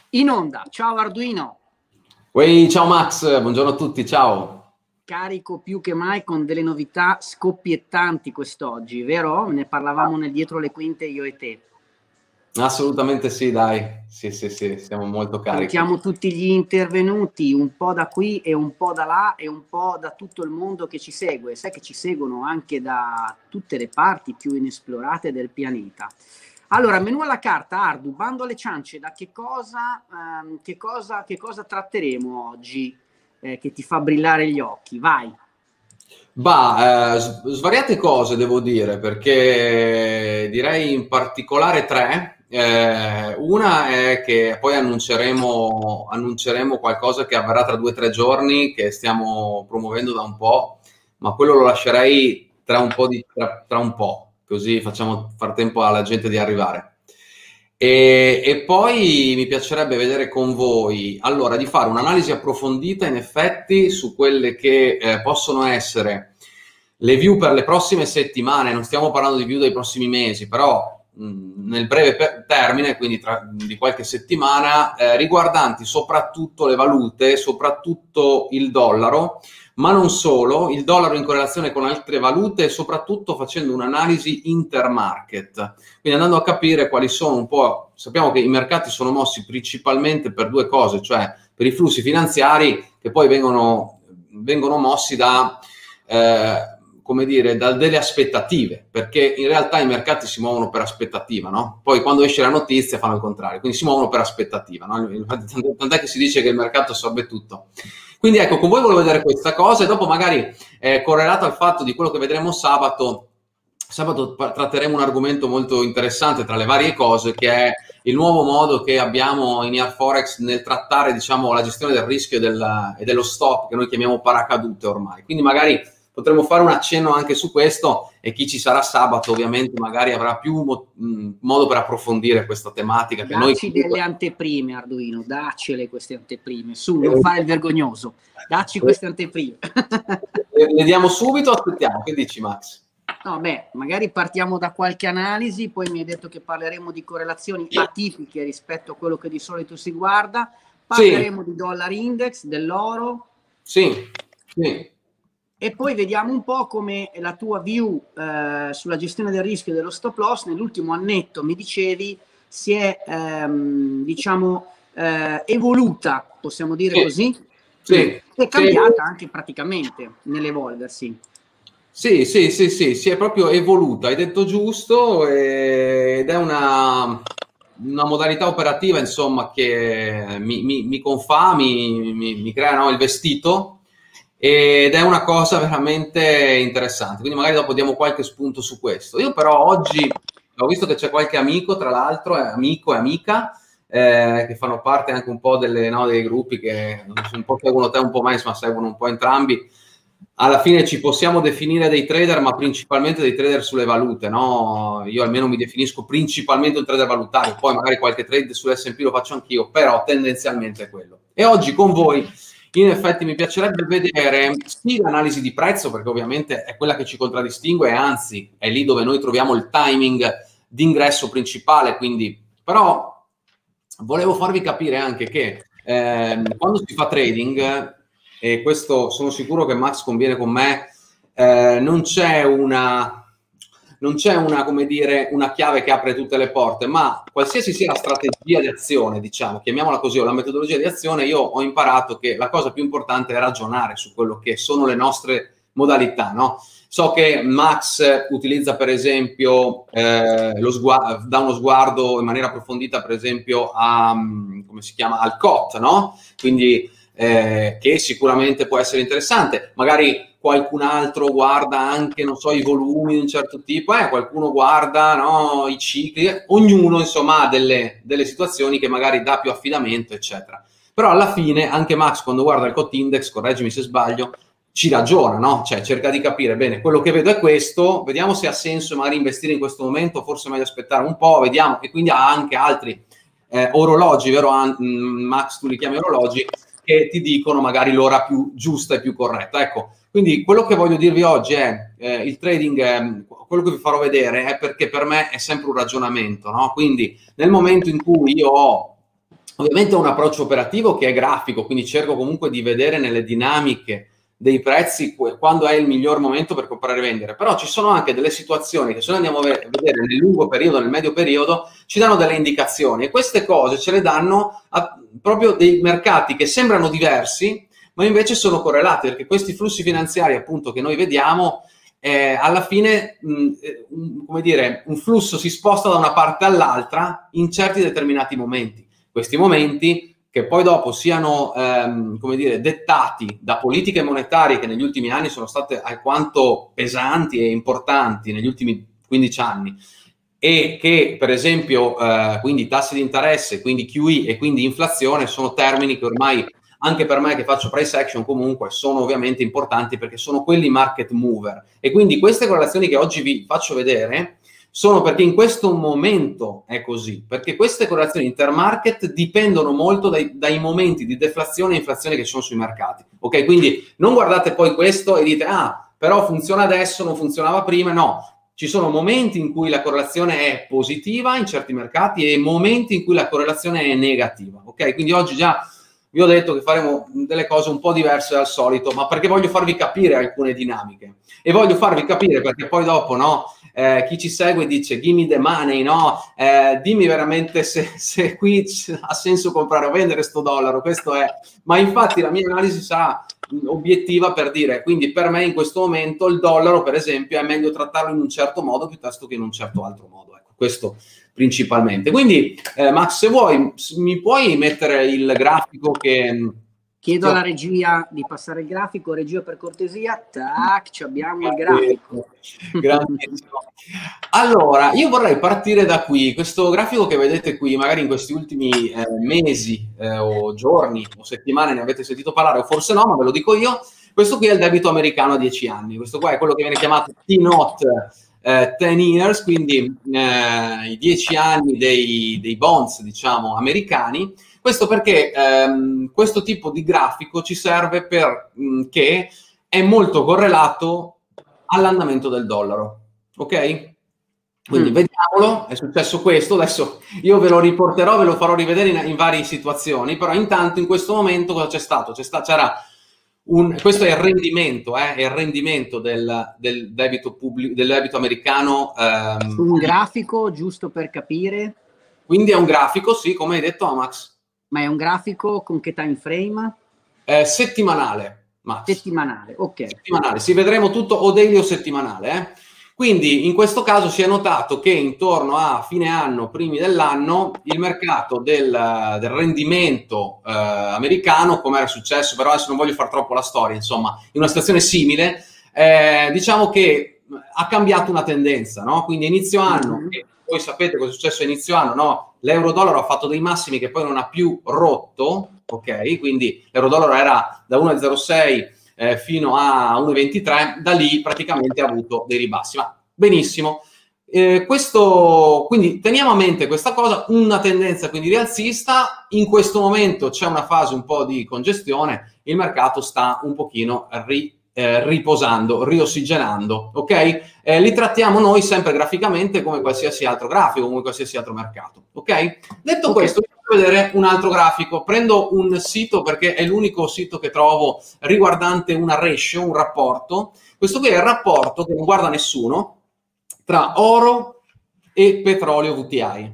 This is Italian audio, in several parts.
In onda, ciao Arduino, Uè, ciao Max, buongiorno a tutti, ciao. carico più che mai con delle novità scoppiettanti quest'oggi, vero? Ne parlavamo nel dietro le quinte io e te. Assolutamente sì, dai. Sì, sì, sì, siamo molto carichi. Salutiamo tutti gli intervenuti, un po' da qui e un po' da là e un po' da tutto il mondo che ci segue. Sai che ci seguono anche da tutte le parti più inesplorate del pianeta. Allora, menù alla carta, Ardu, bando alle ciance, da che cosa tratteremo oggi che ti fa brillare gli occhi? Vai. Svariate cose devo dire, perché direi in particolare tre. Una è che poi annunceremo qualcosa che avverrà tra 2 o 3 giorni, che stiamo promuovendo da un po', ma quello lo lascerei tra un po', così facciamo far tempo alla gente di arrivare. E poi mi piacerebbe vedere con voi, allora, di fare un'analisi approfondita in effetti su quelle che possono essere le view per le prossime settimane. Non stiamo parlando di view dei prossimi mesi, però nel breve termine, quindi di qualche settimana, riguardanti soprattutto le valute, soprattutto il dollaro, ma non solo, il dollaro in correlazione con altre valute e soprattutto facendo un'analisi intermarket, quindi andando a capire quali sono un po'. Sappiamo che i mercati sono mossi principalmente per due cose, cioè per i flussi finanziari che poi vengono mossi come dire, da delle aspettative, perché in realtà i mercati si muovono per aspettativa, no? Poi quando esce la notizia fanno il contrario, quindi si muovono per aspettativa, no? Tant'è che si dice che il mercato assorbe tutto. Quindi ecco, con voi volevo vedere questa cosa e dopo magari correlato al fatto di quello che vedremo sabato tratteremo un argomento molto interessante tra le varie cose, che è il nuovo modo che abbiamo in IR Forex nel trattare, diciamo, la gestione del rischio e dello stop, che noi chiamiamo paracadute ormai. Quindi magari potremmo fare un accenno anche su questo e chi ci sarà sabato ovviamente magari avrà più modo per approfondire questa tematica che noi Dacci delle anteprime, Arduino, daccele queste anteprime. Su, non fare il vergognoso. Dacci queste anteprime. le diamo subito o aspettiamo? Che dici, Max? No, beh, magari partiamo da qualche analisi, poi mi hai detto che parleremo di correlazioni atipiche rispetto a quello che di solito si guarda, parleremo di dollar index, dell'oro. Sì, sì. E poi vediamo un po' come la tua view sulla gestione del rischio e dello stop loss nell'ultimo annetto, mi dicevi, si è diciamo evoluta, possiamo dire così? Sì, È cambiata anche praticamente nell'evolversi. sì, sì, sì, sì, si è proprio evoluta, hai detto giusto, ed è una modalità operativa, insomma, che mi confà, mi crea, no, il vestito, ed è una cosa veramente interessante. Quindi magari dopo diamo qualche spunto su questo. Io però oggi ho visto che c'è qualche amico, tra l'altro, amico e amica, che fanno parte anche un po' no, dei gruppi che un po' seguono te, un po' me, ma seguono un po' entrambi. Alla fine ci possiamo definire dei trader, ma principalmente dei trader sulle valute, no? Io almeno mi definisco principalmente un trader valutario, poi magari qualche trade sull'S&P lo faccio anch'io, però tendenzialmente è quello. E oggi con voi, in effetti, mi piacerebbe vedere sì l'analisi di prezzo, perché ovviamente è quella che ci contraddistingue e anzi è lì dove noi troviamo il timing di ingresso principale, quindi però volevo farvi capire anche che quando si fa trading, e questo sono sicuro che Max conviene con me, non c'è una, come dire, una chiave che apre tutte le porte, ma qualsiasi sia la strategia di azione, diciamo, chiamiamola così, o la metodologia di azione, io ho imparato che la cosa più importante è ragionare su quello che sono le nostre modalità, no? So che Max utilizza per esempio dà uno sguardo in maniera approfondita per esempio come si chiama, al COT, no? Quindi che sicuramente può essere interessante. Magari qualcun altro guarda anche, non so, i volumi di un certo tipo, qualcuno guarda, no, i cicli, ognuno insomma ha delle situazioni che magari dà più affidamento, eccetera. Però alla fine anche Max quando guarda il COT Index, correggimi se sbaglio, ci ragiona, no? Cioè cerca di capire bene, quello che vedo è questo, vediamo se ha senso magari investire in questo momento, forse è meglio aspettare un po', vediamo, e quindi ha anche altri orologi, vero Max, tu li chiami orologi, che ti dicono magari l'ora più giusta e più corretta. Ecco, quindi quello che voglio dirvi oggi è il trading, quello che vi farò vedere è perché per me è sempre un ragionamento, no? Quindi nel momento in cui io ho Ovviamente ho un approccio operativo che è grafico, quindi cerco comunque di vedere nelle dinamiche dei prezzi quando è il miglior momento per comprare e vendere. Però ci sono anche delle situazioni che se noi andiamo a vedere nel lungo periodo, nel medio periodo, ci danno delle indicazioni, e queste cose ce le danno proprio dei mercati che sembrano diversi, ma invece sono correlati, perché questi flussi finanziari appunto che noi vediamo, alla fine, come dire, un flusso si sposta da una parte all'altra in certi determinati momenti. Questi momenti che poi dopo siano, come dire, dettati da politiche monetarie che negli ultimi anni sono state alquanto pesanti e importanti negli ultimi 15 anni, e che per esempio quindi tassi di interesse, quindi QE e quindi inflazione sono termini che ormai anche per me che faccio price action comunque sono ovviamente importanti, perché sono quelli market mover, e quindi queste correlazioni che oggi vi faccio vedere sono perché in questo momento è così, perché queste correlazioni intermarket dipendono molto dai momenti di deflazione e inflazione che ci sono sui mercati, ok? Quindi non guardate poi questo e dite però funziona adesso, non funzionava prima. No, ci sono momenti in cui la correlazione è positiva in certi mercati e momenti in cui la correlazione è negativa, ok? Quindi oggi già vi ho detto che faremo delle cose un po' diverse dal solito, ma perché voglio farvi capire alcune dinamiche, e voglio farvi capire perché poi dopo, no, chi ci segue dice give me the money, no? Dimmi veramente se qui ha senso comprare o vendere sto dollaro, questo è. Ma infatti la mia analisi sarà obiettiva per dire, quindi per me in questo momento il dollaro, per esempio, è meglio trattarlo in un certo modo piuttosto che in un certo altro modo. Ecco, questo principalmente. Quindi, Max, se vuoi, mi puoi mettere il grafico che... Chiedo alla regia di passare il grafico. Regia, per cortesia. Tac, ci abbiamo il grafico. Grandissimo. Allora, io vorrei partire da qui. Questo grafico che vedete qui, magari in questi ultimi mesi o giorni o settimane ne avete sentito parlare, o forse no, ma ve lo dico io. Questo qui è il debito americano a 10 anni. Questo qua è quello che viene chiamato T-Note 10 years, quindi i 10 anni dei bonds, diciamo, americani. Questo perché questo tipo di grafico ci serve perché è molto correlato all'andamento del dollaro, ok? Quindi vediamolo, è successo questo, adesso io ve lo riporterò, ve lo farò rivedere in varie situazioni, però intanto in questo momento cosa c'è stato? Questo è il rendimento del debito pubblico, del debito americano. Un grafico, giusto per capire. Quindi è un grafico, sì, come hai detto, Max. Ma è un grafico con che time frame? Settimanale, Max. Settimanale, ok. Settimanale, si vedremo tutto o daily o settimanale. Quindi in questo caso si è notato che intorno a fine anno, primi dell'anno, il mercato del rendimento americano, come era successo, però adesso non voglio far troppo la storia, insomma, in una situazione simile, diciamo che ha cambiato una tendenza, no? Quindi inizio anno, che voi sapete cosa è successo a inizio anno, no? L'euro-dollaro ha fatto dei massimi che poi non ha più rotto, ok? Quindi l'euro-dollaro era da 1,06 fino a 1,23, da lì praticamente ha avuto dei ribassi. Ma benissimo. Quindi teniamo a mente questa cosa, una tendenza quindi rialzista. In questo momento c'è una fase un po' di congestione, il mercato sta un pochino riposando, riossigenando, ok? Li trattiamo noi sempre graficamente come qualsiasi altro grafico, come qualsiasi altro mercato, ok? Detto questo, vi faccio vedere un altro grafico. Prendo un sito perché è l'unico sito che trovo riguardante una ratio, un rapporto. Questo qui è il rapporto che non guarda nessuno tra oro e petrolio WTI.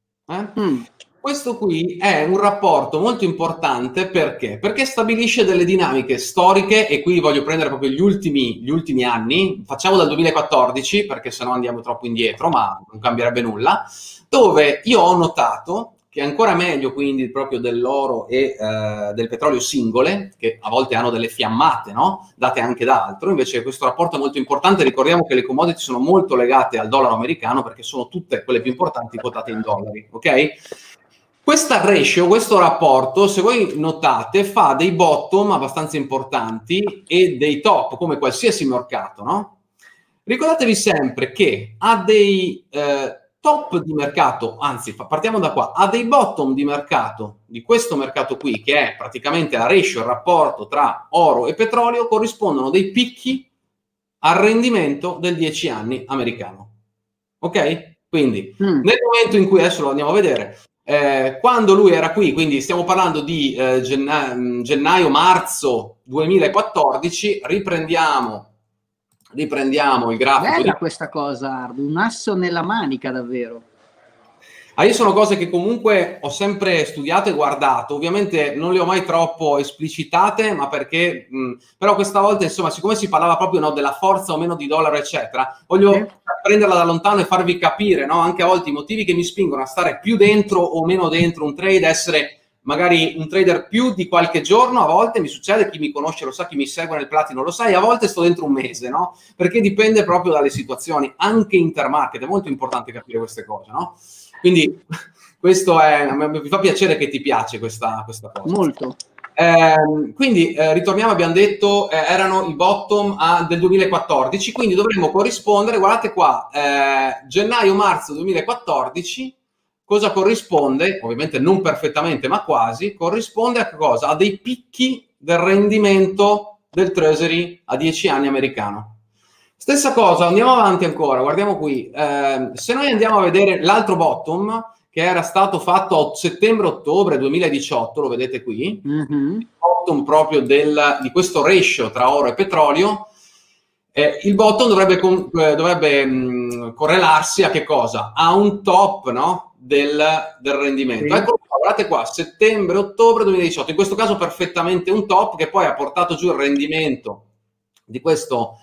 Questo qui è un rapporto molto importante perché? Perché stabilisce delle dinamiche storiche, e qui voglio prendere proprio gli ultimi anni, facciamo dal 2014 perché sennò andiamo troppo indietro, ma non cambierebbe nulla, dove io ho notato che è ancora meglio quindi proprio dell'oro e del petrolio singole, che a volte hanno delle fiammate, no? Date anche da altro. Invece questo rapporto è molto importante. Ricordiamo che le commodity sono molto legate al dollaro americano perché sono tutte quelle più importanti quotate in dollari, ok? Questa ratio, questo rapporto, se voi notate, fa dei bottom abbastanza importanti e dei top, come qualsiasi mercato, no? Ricordatevi sempre che ha dei top di mercato, anzi, partiamo da qua, ha dei bottom di mercato, di questo mercato qui, che è praticamente la ratio, il rapporto tra oro e petrolio, corrispondono dei picchi al rendimento del 10 anni americano. Ok? Quindi, nel momento in cui, adesso lo andiamo a vedere, quando lui era qui, quindi stiamo parlando di gennaio-marzo 2014, riprendiamo il grafico. Bella questa cosa, Ardu, un asso nella manica davvero. Io sono cose che comunque ho sempre studiato e guardato, ovviamente non le ho mai troppo esplicitate, ma perché, però questa volta, insomma, siccome si parlava proprio, no, della forza o meno di dollaro, eccetera, voglio prenderla da lontano e farvi capire, no, anche a volte i motivi che mi spingono a stare più dentro o meno dentro un trade, essere magari un trader più di qualche giorno. A volte mi succede, chi mi conosce lo sa, chi mi segue nel Platino lo sa, e a volte sto dentro un mese, no? Perché dipende proprio dalle situazioni, anche intermarket, è molto importante capire queste cose, no? Quindi questo mi fa piacere che ti piace questa cosa. Molto. Quindi ritorniamo, abbiamo detto, erano i bottom del 2014, quindi dovremmo corrispondere, guardate qua, gennaio-marzo 2014, cosa corrisponde? Ovviamente non perfettamente, ma quasi, corrisponde a cosa? A dei picchi del rendimento del Treasury a 10 anni americano. Stessa cosa, andiamo avanti ancora, guardiamo qui, se noi andiamo a vedere l'altro bottom, che era stato fatto a settembre-ottobre 2018, lo vedete qui, il bottom proprio di questo ratio tra oro e petrolio, il bottom dovrebbe correlarsi a che cosa? A un top, no? del rendimento. Sì. Ecco, guardate qua, settembre-ottobre 2018, in questo caso perfettamente un top che poi ha portato giù il rendimento di questo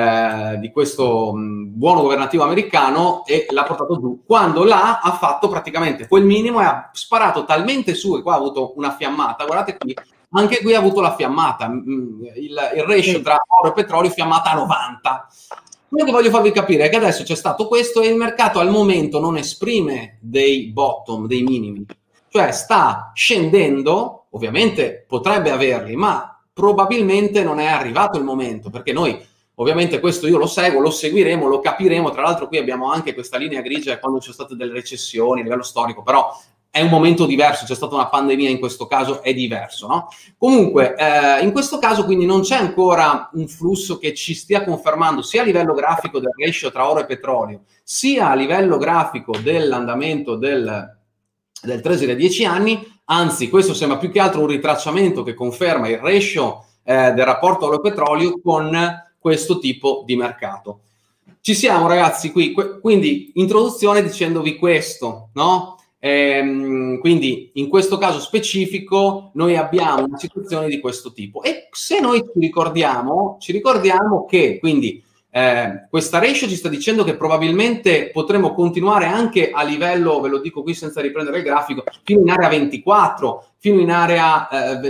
buono governativo americano e l'ha portato giù, quando là ha fatto praticamente quel minimo e ha sparato talmente su, e qua ha avuto una fiammata, guardate qui, anche qui ha avuto la fiammata, il ratio tra oro e petrolio fiammata a 90. Quello che voglio farvi capire è che adesso c'è stato questo e il mercato al momento non esprime dei bottom, dei minimi, cioè sta scendendo, ovviamente potrebbe averli, ma probabilmente non è arrivato il momento, perché noi ovviamente questo io lo seguo, lo seguiremo, lo capiremo. Tra l'altro qui abbiamo anche questa linea grigia quando ci sono state delle recessioni a livello storico, però è un momento diverso, c'è stata una pandemia, in questo caso è diverso, no? Comunque, in questo caso quindi non c'è ancora un flusso che ci stia confermando sia a livello grafico del ratio tra oro e petrolio, sia a livello grafico dell'andamento del Treasury a 10 anni, anzi questo sembra più che altro un ritracciamento che conferma il ratio del rapporto oro-petrolio con questo tipo di mercato. Ci siamo, ragazzi, qui, quindi introduzione dicendovi questo, no? Quindi in questo caso specifico noi abbiamo una situazione di questo tipo, e se noi ci ricordiamo che quindi questa ratio ci sta dicendo che probabilmente potremo continuare anche a livello, ve lo dico qui senza riprendere il grafico, fino in area 24, fino in area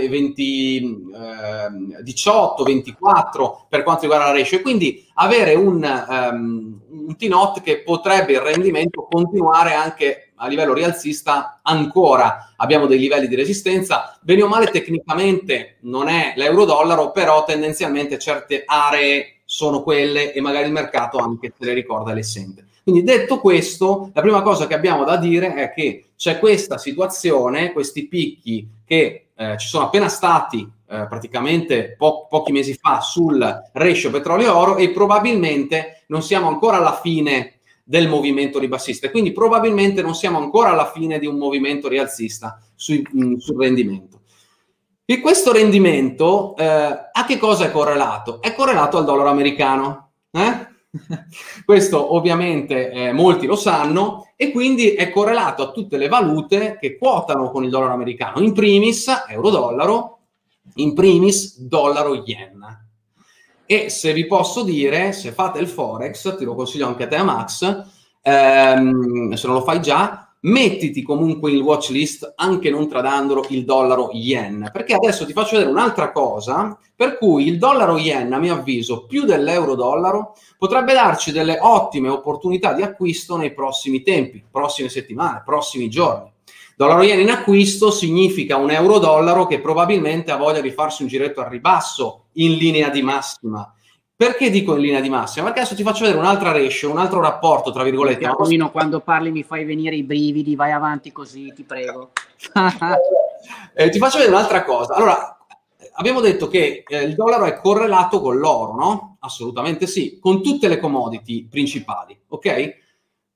18, 24 per quanto riguarda la ratio, e quindi avere un T-Not che potrebbe il rendimento continuare anche a livello rialzista. Ancora abbiamo dei livelli di resistenza, bene o male tecnicamente non è l'euro-dollaro, però tendenzialmente certe aree sono quelle e magari il mercato anche se le ricorda e le sente. Quindi detto questo, la prima cosa che abbiamo da dire è che c'è questa situazione, questi picchi che ci sono appena stati praticamente pochi mesi fa sul ratio petrolio-oro, e probabilmente non siamo ancora alla fine del movimento ribassista, e quindi probabilmente non siamo ancora alla fine di un movimento rialzista sul rendimento. E questo rendimento a che cosa è correlato? È correlato al dollaro americano. Questo ovviamente molti lo sanno, e quindi è correlato a tutte le valute che quotano con il dollaro americano, in primis euro-dollaro, in primis dollaro-yen. E se vi posso dire, se fate il Forex, ti lo consiglio anche a te, Max, se non lo fai già, mettiti comunque in watch list, anche non tradandolo, il dollaro yen, perché adesso ti faccio vedere un'altra cosa per cui il dollaro yen, a mio avviso, più dell'euro dollaro, potrebbe darci delle ottime opportunità di acquisto nei prossimi tempi, prossime settimane, prossimi giorni. Dollaro yen in acquisto significa un euro dollaro che probabilmente ha voglia di farsi un giretto al ribasso in linea di massima. Perché dico in linea di massima? Perché adesso ti faccio vedere un'altra ratio, un altro rapporto, tra virgolette. Giacomino, quando parli mi fai venire i brividi, vai avanti così, ti prego. Ti faccio vedere un'altra cosa. Allora, abbiamo detto che il dollaro è correlato con l'oro, no? Assolutamente sì, con tutte le commodity principali, ok?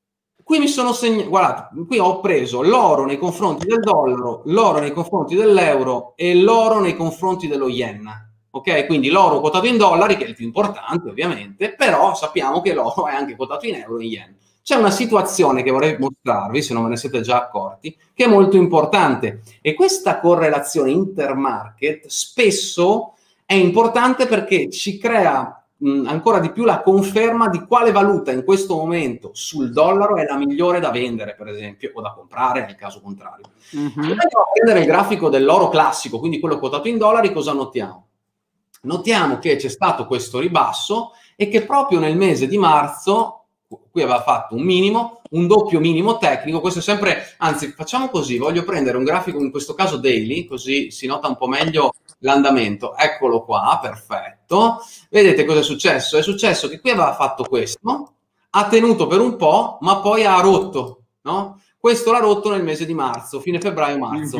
Qui mi sono segnato, guardate, qui ho preso l'oro nei confronti del dollaro, l'oro nei confronti dell'euro e l'oro nei confronti dello yen. Ok? Quindi l'oro quotato in dollari, che è il più importante ovviamente, però sappiamo che l'oro è anche quotato in euro e in yen. C'è una situazione che vorrei mostrarvi, se non ve ne siete già accorti, che è molto importante. E questa correlazione intermarket spesso è importante perché ci crea ancora di più la conferma di quale valuta in questo momento sul dollaro è la migliore da vendere, per esempio, o da comprare nel caso contrario. Se andiamo a prendere il grafico dell'oro classico, quindi quello quotato in dollari, cosa notiamo? Notiamo che c'è stato questo ribasso e che proprio nel mese di marzo qui aveva fatto un minimo, un doppio minimo tecnico. Questo è sempre, anzi facciamo così, voglio prendere un grafico in questo caso daily, così si nota un po' meglio l'andamento. Eccolo qua, perfetto. Vedete cosa è successo? È successo che qui aveva fatto questo, ha tenuto per un po', ma poi ha rotto, no? Questo l'ha rotto nel mese di marzo, fine febbraio-marzo.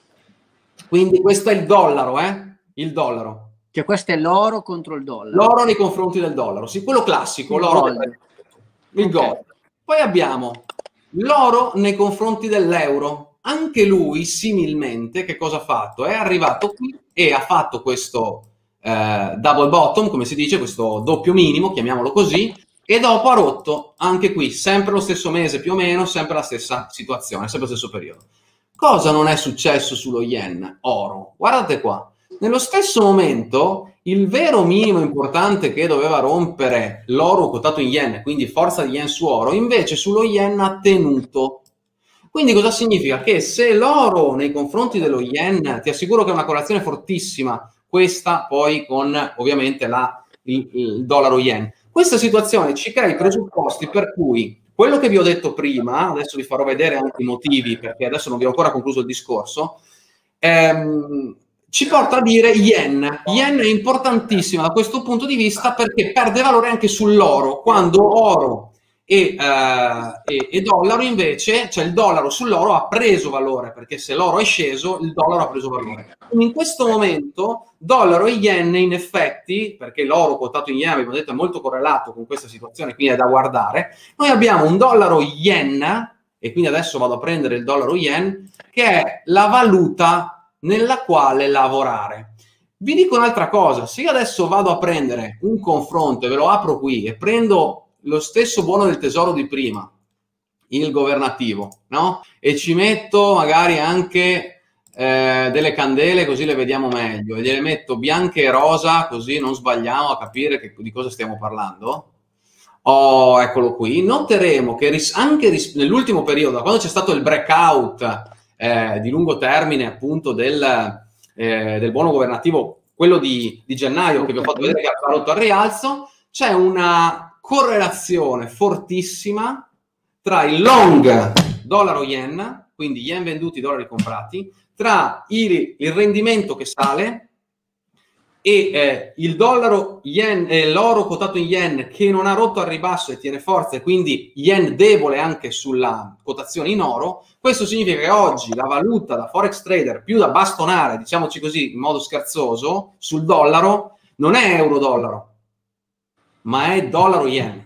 Quindi questo è il dollaro, il dollaro. Cioè questo è l'oro contro il dollaro. L'oro nei confronti del dollaro, sì, quello classico, l'oro. Il gold. Poi abbiamo l'oro nei confronti dell'euro. Anche lui, similmente, che cosa ha fatto? È arrivato qui e ha fatto questo double bottom, come si dice, questo doppio minimo, chiamiamolo così, e dopo ha rotto anche qui, sempre lo stesso mese più o meno, sempre la stessa situazione, sempre lo stesso periodo. Cosa non è successo sullo yen? Oro. Guardate qua. Nello stesso momento, il vero minimo importante che doveva rompere l'oro quotato in yen, quindi forza di yen su oro, invece sullo yen ha tenuto. Quindi cosa significa? Che se l'oro nei confronti dello yen, ti assicuro che è una correlazione fortissima, questa poi con ovviamente il dollaro yen. Questa situazione ci crea i presupposti per cui quello che vi ho detto prima, adesso vi farò vedere anche i motivi, perché adesso non vi ho ancora concluso il discorso, ci porta a dire yen. Yen è importantissimo da questo punto di vista perché perde valore anche sull'oro, quando oro e dollaro invece, cioè il dollaro sull'oro ha preso valore, perché se l'oro è sceso, il dollaro ha preso valore. Quindi in questo momento dollaro e yen in effetti, perché l'oro quotato in yen, abbiamo detto, è molto correlato con questa situazione, quindi è da guardare, noi abbiamo un dollaro yen, e quindi adesso vado a prendere il dollaro yen, che è la valuta nella quale lavorare. Vi dico un'altra cosa, se io adesso vado a prendere un confronto e ve lo apro qui e prendo lo stesso buono del tesoro di prima, il governativo, no? E ci metto magari anche delle candele così le vediamo meglio e gliele metto bianche e rosa così non sbagliamo a capire di cosa stiamo parlando. Oh, eccolo qui. Noteremo che anche nell'ultimo periodo, da quando c'è stato il breakout di lungo termine appunto del buono governativo, quello di gennaio che vi ho fatto vedere che ha rotto al rialzo, c'è una correlazione fortissima tra il long dollaro yen, quindi yen venduti, dollari comprati, tra il rendimento che sale e il dollaro yen, l'oro quotato in yen che non ha rotto al ribasso e tiene forza, e quindi yen debole anche sulla quotazione in oro. Questo significa che oggi la valuta da forex trader più da bastonare, diciamoci così in modo scherzoso, sul dollaro non è euro-dollaro, ma è dollaro-yen.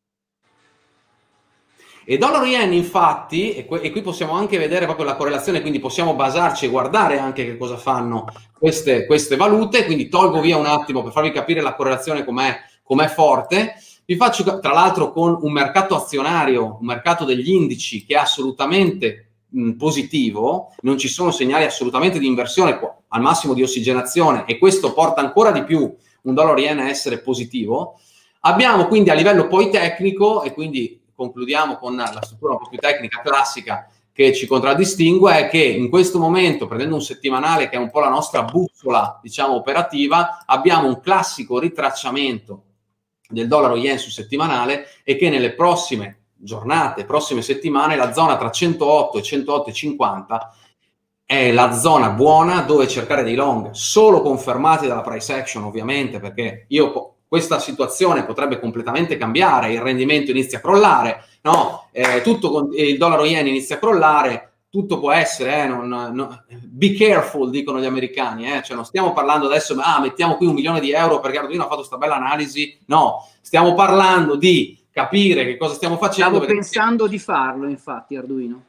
E dollaro-yen infatti, e qui possiamo anche vedere proprio la correlazione, quindi possiamo basarci e guardare anche che cosa fanno queste valute, quindi tolgo via un attimo per farvi capire la correlazione com'è forte. Vi faccio tra l'altro con un mercato azionario, un mercato degli indici che è assolutamente positivo, non ci sono segnali assolutamente di inversione, al massimo di ossigenazione, e questo porta ancora di più un dollaro-yen a essere positivo. Abbiamo quindi a livello poi tecnico, e quindi concludiamo con la struttura un po' più tecnica classica che ci contraddistingue, è che in questo momento, prendendo un settimanale che è un po' la nostra bussola, diciamo, operativa, abbiamo un classico ritracciamento del dollaro yen su settimanale, e che nelle prossime giornate, prossime settimane, la zona tra 108 e 108,50 è la zona buona dove cercare dei long, solo confermati dalla price action ovviamente, perché questa situazione potrebbe completamente cambiare, il rendimento inizia a crollare, no? Il dollaro yen inizia a crollare, tutto può essere, be careful, dicono gli americani, cioè non stiamo parlando adesso, mettiamo qui 1 milione di euro perché Arduino ha fatto questa bella analisi, no, stiamo parlando di capire che cosa stiamo facendo. Stavo pensando di farlo, infatti, Arduino.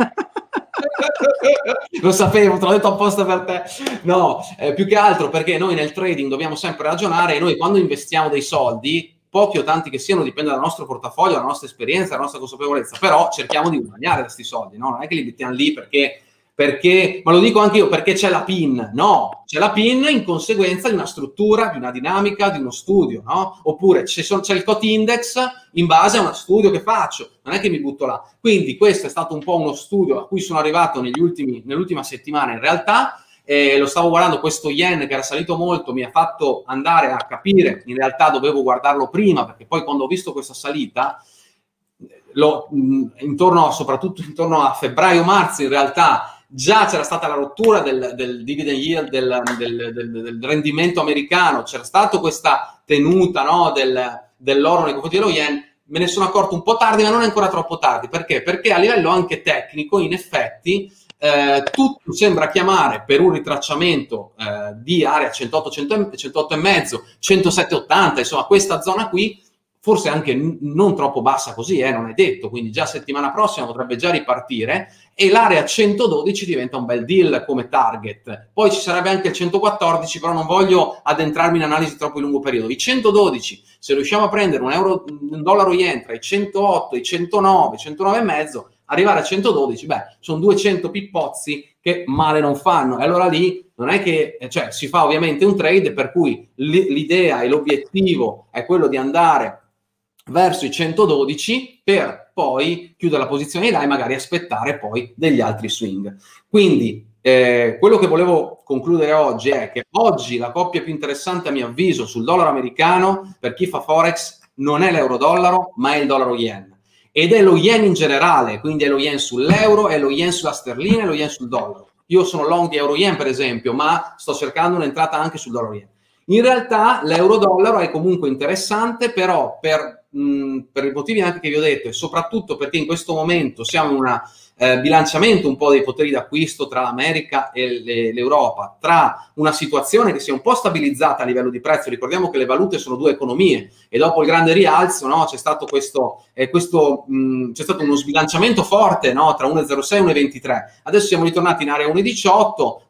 Lo sapevo, te l'ho detto apposta per te. No, più che altro perché noi nel trading dobbiamo sempre ragionare, e noi quando investiamo dei soldi, pochi o tanti che siano, dipende dal nostro portafoglio, dalla nostra esperienza, dalla nostra consapevolezza, però cerchiamo di guadagnare da questi soldi, no? Non è che li mettiamo lì perché, ma lo dico anche io, perché c'è la PIN. No, c'è la PIN in conseguenza di una struttura, di una dinamica, di uno studio, no? Oppure c'è il COT index in base a uno studio che faccio, non è che mi butto là. Quindi questo è stato un po' uno studio a cui sono arrivato nell'ultima settimana in realtà. Lo stavo guardando, questo yen che era salito molto mi ha fatto andare a capire, in realtà dovevo guardarlo prima, perché poi quando ho visto questa salita, soprattutto intorno a febbraio-marzo in realtà, già c'era stata la rottura del dividend yield, del rendimento americano, c'era stata questa tenuta, no, dell'oro nei confronti dello yen. Me ne sono accorto un po' tardi, ma non è ancora troppo tardi. Perché? Perché a livello anche tecnico, in effetti, tutto sembra chiamare per un ritracciamento di area 108,5, 107,80, insomma questa zona qui, forse anche non troppo bassa così, non è detto, quindi già settimana prossima potrebbe già ripartire, e l'area 112 diventa un bel deal come target. Poi ci sarebbe anche il 114, però non voglio addentrarmi in analisi troppo di lungo periodo. I 112, se riusciamo a prendere un dollaro yen tra i 108, i 109, 109,5, arrivare a 112, sono 200 pippozzi che male non fanno. E allora lì non è che, cioè, si fa ovviamente un trade per cui l'idea e l'obiettivo è quello di andare verso i 112 per poi chiudere la posizione là e magari aspettare poi degli altri swing. Quindi quello che volevo concludere oggi è che oggi la coppia più interessante a mio avviso sul dollaro americano per chi fa forex non è l'euro-dollaro ma è il dollaro-yen, ed è lo yen in generale, quindi è lo yen sull'euro, è lo yen sulla sterlina, è lo yen sul dollaro. Io sono long di euro-yen per esempio, ma sto cercando un'entrata anche sul dollaro-yen. In realtà l'euro-dollaro è comunque interessante, però per i motivi anche che vi ho detto, e soprattutto perché in questo momento siamo in un bilanciamento un po' dei poteri d'acquisto tra l'America e l'Europa, tra una situazione che si è un po' stabilizzata a livello di prezzo. Ricordiamo che le valute sono due economie e dopo il grande rialzo, no, c'è stato c'è stato uno sbilanciamento forte, no, tra 1,06 e 1,23. Adesso siamo ritornati in area 1,18,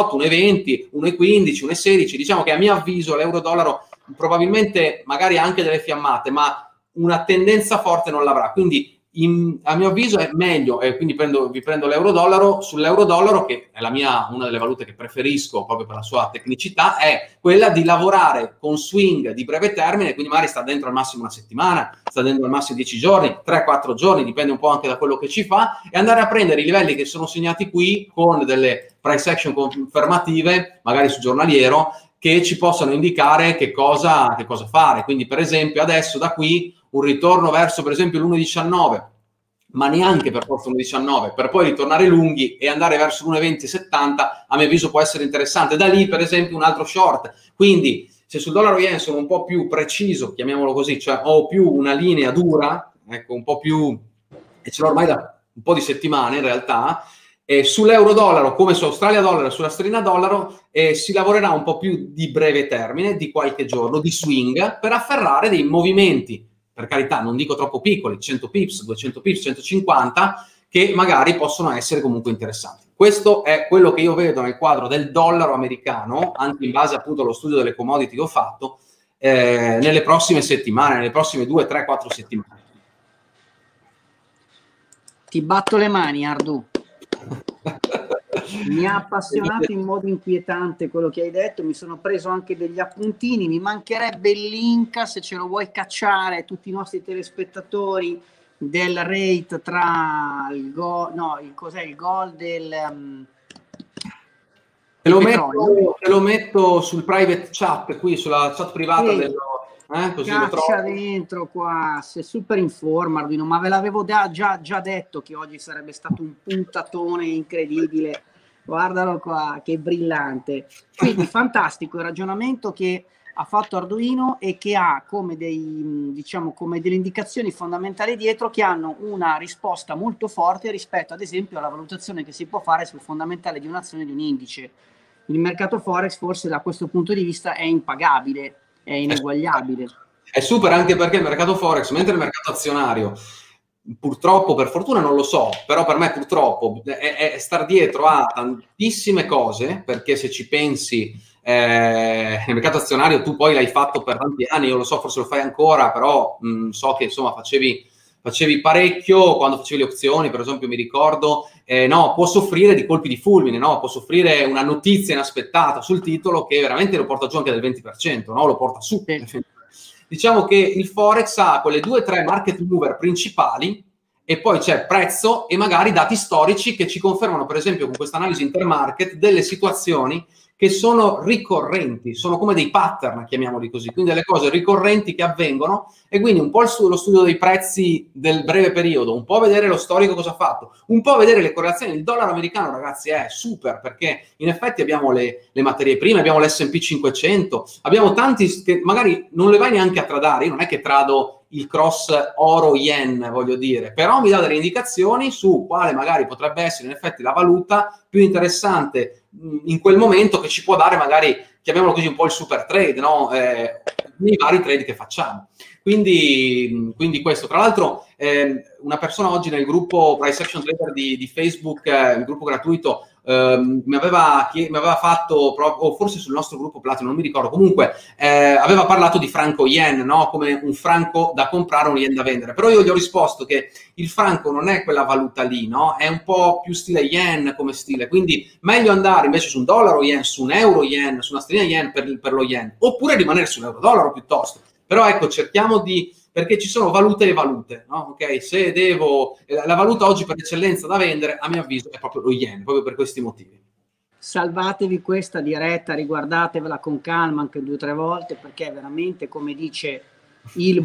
1,20, 1,15, 1,16. Diciamo che a mio avviso l'euro-dollaro probabilmente magari anche delle fiammate, ma una tendenza forte non l'avrà. Quindi a mio avviso è meglio, quindi vi prendo l'euro-dollaro. Sull'euro-dollaro, che è una delle valute che preferisco proprio per la sua tecnicità, è quella di lavorare con swing di breve termine, quindi magari sta dentro al massimo una settimana, sta dentro al massimo 10 giorni, 3-4 giorni, dipende un po' anche da quello che ci fa, e andare a prendere i livelli che sono segnati qui con delle price action confermative, magari su giornaliero, che ci possano indicare che cosa fare. Quindi per esempio adesso da qui un ritorno verso per esempio l'1,19, ma neanche per forza 1,19, per poi ritornare lunghi e andare verso l'1,20-70, a mio avviso può essere interessante. Da lì per esempio un altro short. Quindi se sul dollaro yen sono un po' più preciso, chiamiamolo così, cioè ho più una linea dura, ecco, un po' più, e ce l'ho ormai da un po' di settimane in realtà, sull'euro-dollaro come su Australia-dollaro e sulla sterlina-dollaro si lavorerà un po' più di breve termine, di qualche giorno, di swing, per afferrare dei movimenti, per carità, non dico troppo piccoli, 100 pips, 200 pips, 150, che magari possono essere comunque interessanti. Questo è quello che io vedo nel quadro del dollaro americano, anche in base appunto allo studio delle commodity che ho fatto, nelle prossime settimane, nelle prossime 2, 3, 4 settimane. Ti batto le mani, Ardu. Mi ha appassionato in modo inquietante quello che hai detto, mi sono preso anche degli appuntini, mi mancherebbe il link, se ce lo vuoi cacciare, tutti i nostri telespettatori, del rate tra il gold e il te lo metto sul private chat qui, sulla chat privata così lo trovo dentro qua, sei super in forma Arduino, ma ve l'avevo già detto che oggi sarebbe stato un puntatone incredibile. Guardalo qua, che brillante. Quindi fantastico il ragionamento che ha fatto Arduino e che ha come come delle indicazioni fondamentali dietro, che hanno una risposta molto forte rispetto ad esempio alla valutazione che si può fare sul fondamentale di un'azione, di un indice. Il mercato Forex forse da questo punto di vista è impagabile, è ineguagliabile. È super anche perché il mercato Forex, mentre il mercato azionario, purtroppo, per fortuna non lo so, però per me purtroppo è star dietro a tantissime cose, perché se ci pensi, nel mercato azionario tu poi l'hai fatto per tanti anni, io lo so, forse lo fai ancora, però so che insomma facevi parecchio quando facevi le opzioni, per esempio mi ricordo, no, può soffrire di colpi di fulmine, no? Può soffrire una notizia inaspettata sul titolo che veramente lo porta giù anche del 20%, no? Lo porta su. Sì. Diciamo che il Forex ha quelle 2 o 3 market mover principali e poi c'è prezzo e magari dati storici che ci confermano, per esempio, con questa analisi intermarket, delle situazioni che sono ricorrenti, sono come dei pattern, chiamiamoli così, quindi delle cose ricorrenti che avvengono e quindi un po' lo studio dei prezzi del breve periodo, un po' vedere lo storico cosa ha fatto, un po' vedere le correlazioni. Il dollaro americano, ragazzi, è super perché in effetti abbiamo le materie prime, abbiamo l'S&P 500, abbiamo tanti che magari non le vai neanche a tradare, io non è che trado il cross oro-yen, voglio dire, però mi dà delle indicazioni su quale magari potrebbe essere in effetti la valuta più interessante in quel momento, che ci può dare magari, chiamiamolo così, un po' il super trade, no? Nei vari trade che facciamo. Quindi questo. Tra l'altro una persona oggi nel gruppo Price Action Trader di Facebook, il gruppo gratuito, mi aveva fatto, o forse sul nostro gruppo Platino, non mi ricordo, comunque aveva parlato di franco yen, no? Come un franco da comprare, un yen da vendere, però io gli ho risposto che il franco non è quella valuta lì, no? È un po' più stile yen come stile, quindi meglio andare invece su un dollaro yen, su un euro yen, su una sterlina yen per lo yen, oppure rimanere sull'euro dollaro piuttosto. Però ecco, cerchiamo di, perché ci sono valute e valute, no? Ok, se devo, la valuta oggi per eccellenza da vendere, a mio avviso, è proprio lo yen, proprio per questi motivi. Salvatevi questa diretta, riguardatevela con calma anche 2 o 3 volte, perché veramente, come dice il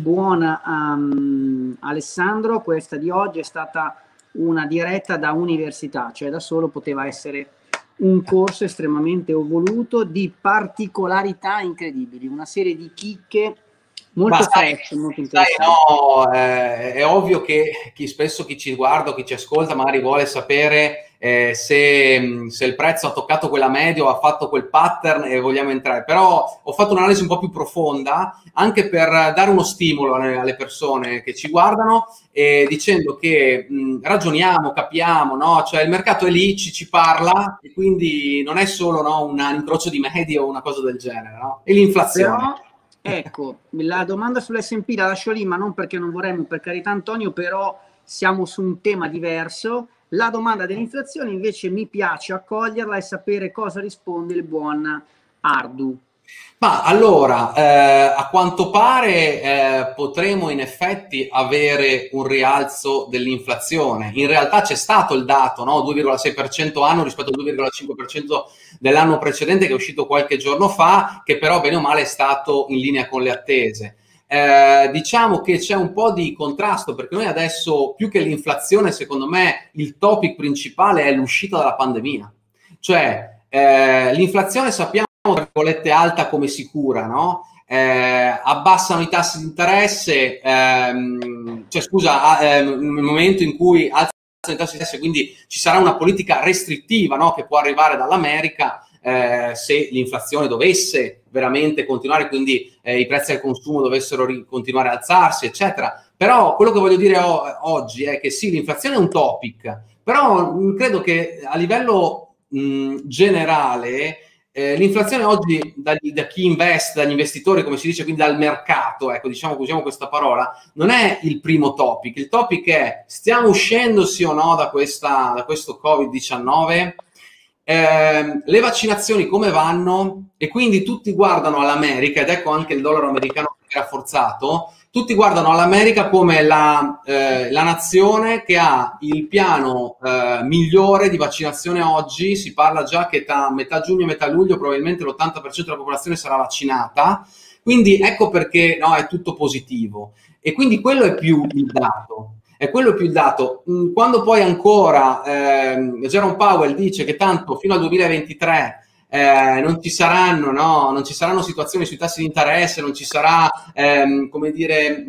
buon Alessandro, questa di oggi è stata una diretta da università, cioè da solo poteva essere un corso estremamente evoluto di particolarità incredibili, una serie di chicche molto fresh, molto interessanti. No, è ovvio che spesso chi ci guarda o chi ci ascolta magari vuole sapere se il prezzo ha toccato quella media o ha fatto quel pattern e vogliamo entrare, però ho fatto un'analisi un po' più profonda anche per dare uno stimolo alle persone che ci guardano, dicendo che ragioniamo, capiamo, no? Cioè il mercato è lì, ci parla e quindi non è solo, no, un incrocio di medie o una cosa del genere, no? E l'inflazione. Però, ecco, la domanda sull'S&P la lascio lì, ma non perché non vorremmo, per carità Antonio, però siamo su un tema diverso. La domanda dell'inflazione invece mi piace accoglierla e sapere cosa risponde il buon Ardu. Ma allora, a quanto pare potremo in effetti avere un rialzo dell'inflazione. In realtà c'è stato il dato, no? 2,6% anno rispetto al 2,5% dell'anno precedente, che è uscito qualche giorno fa, che però bene o male è stato in linea con le attese. Diciamo che c'è un po' di contrasto, perché noi adesso, più che l'inflazione, secondo me il topic principale è l'uscita dalla pandemia. Cioè, l'inflazione sappiamo, tra virgolette, alta come sicura, no? Abbassano i tassi di interesse, cioè scusa, nel momento in cui alzano i tassi di interesse, quindi ci sarà una politica restrittiva, no? Che può arrivare dall'America, se l'inflazione dovesse veramente continuare, quindi i prezzi al consumo dovessero continuare a alzarsi, eccetera. Però quello che voglio dire oggi è che sì, l'inflazione è un topic, però credo che a livello generale l'inflazione oggi da chi investe, dagli investitori, come si dice, quindi dal mercato, ecco, diciamo, usiamo questa parola, non è il primo topic. Il topic è: stiamo uscendo sì o no da questo Covid-19? Le vaccinazioni come vanno? E quindi tutti guardano all'America, ed ecco anche il dollaro americano che è rafforzato. Tutti guardano all'America come la nazione che ha il piano migliore di vaccinazione oggi. Si parla già che tra metà giugno e metà luglio probabilmente l'80% della popolazione sarà vaccinata, quindi ecco perché, no, è tutto positivo. E quindi quello è più il dato. È quello più il dato. Quando poi ancora Jerome Powell dice che tanto fino al 2023 non ci saranno, no? Non ci saranno situazioni sui tassi di interesse, non ci sarà come dire,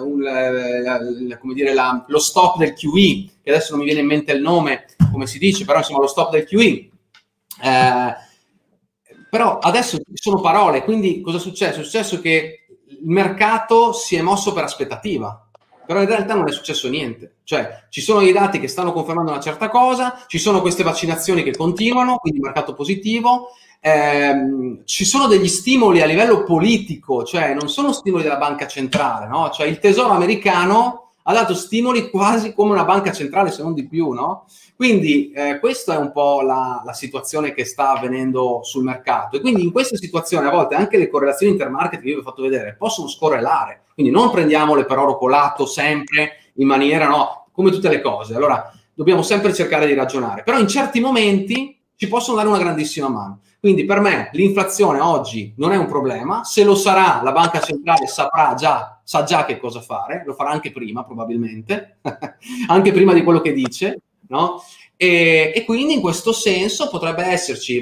lo stop del QE, che adesso non mi viene in mente il nome, come si dice, però insomma lo stop del QE. Però adesso sono parole, quindi cosa è successo? È successo che il mercato si è mosso per aspettativa, però in realtà non è successo niente. Cioè, ci sono i dati che stanno confermando una certa cosa, ci sono queste vaccinazioni che continuano, quindi mercato positivo, ci sono degli stimoli a livello politico, cioè non sono stimoli della banca centrale, no? Cioè il tesoro americano ha dato stimoli quasi come una banca centrale, se non di più, no? Quindi questa è un po' la situazione che sta avvenendo sul mercato, e quindi in questa situazione a volte anche le correlazioni intermarket che io vi ho fatto vedere possono scorrelare, quindi non prendiamole per oro colato sempre in maniera, no, come tutte le cose. Allora dobbiamo sempre cercare di ragionare, però in certi momenti ci possono dare una grandissima mano. Quindi per me l'inflazione oggi non è un problema, se lo sarà la banca centrale sa già che cosa fare, lo farà anche prima probabilmente, anche prima di quello che dice, no? E quindi in questo senso potrebbe esserci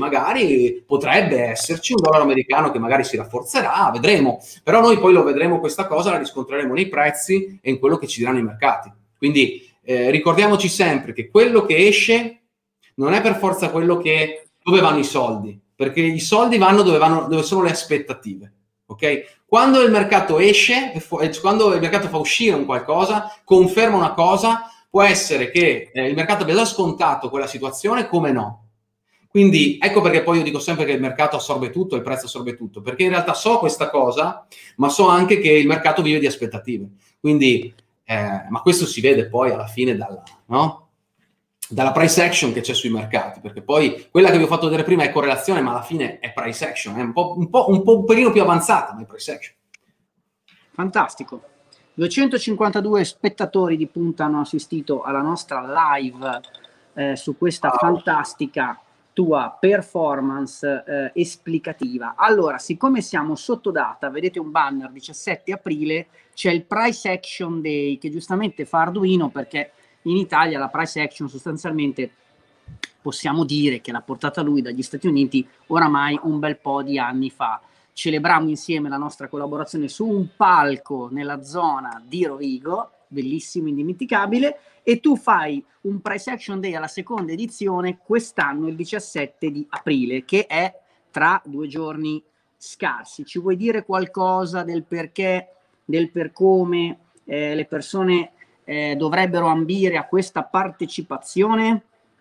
un dollaro americano che magari si rafforzerà, vedremo, però noi poi lo vedremo, questa cosa la riscontreremo nei prezzi e in quello che ci diranno i mercati. Quindi ricordiamoci sempre che quello che esce non è per forza quello che dove vanno i soldi, perché i soldi vanno dove sono le aspettative, ok? Quando il mercato esce, quando il mercato fa uscire un qualcosa, conferma una cosa, può essere che il mercato abbia già scontato quella situazione, come no. Quindi ecco perché poi io dico sempre che il mercato assorbe tutto, il prezzo assorbe tutto, perché in realtà so questa cosa, ma so anche che il mercato vive di aspettative. Quindi, ma questo si vede poi alla fine dalla price action che c'è sui mercati, perché poi quella che vi ho fatto vedere prima è correlazione, ma alla fine è price action, è un pelino più avanzata, ma è price action. Fantastico. 252 spettatori di punta hanno assistito alla nostra live su questa fantastica tua performance esplicativa. Allora, siccome siamo sotto data, vedete un banner 17 aprile, c'è il Price Action Day che giustamente fa Arduino, perché in Italia la price action sostanzialmente possiamo dire che l'ha portata lui dagli Stati Uniti oramai un bel po' di anni fa. Celebrammo insieme la nostra collaborazione su un palco nella zona di Rovigo, bellissimo, indimenticabile, e tu fai un price action day alla seconda edizione quest'anno il 17 di aprile, che è tra 2 giorni scarsi. Ci vuoi dire qualcosa del perché, del per come le persone dovrebbero ambire a questa partecipazione?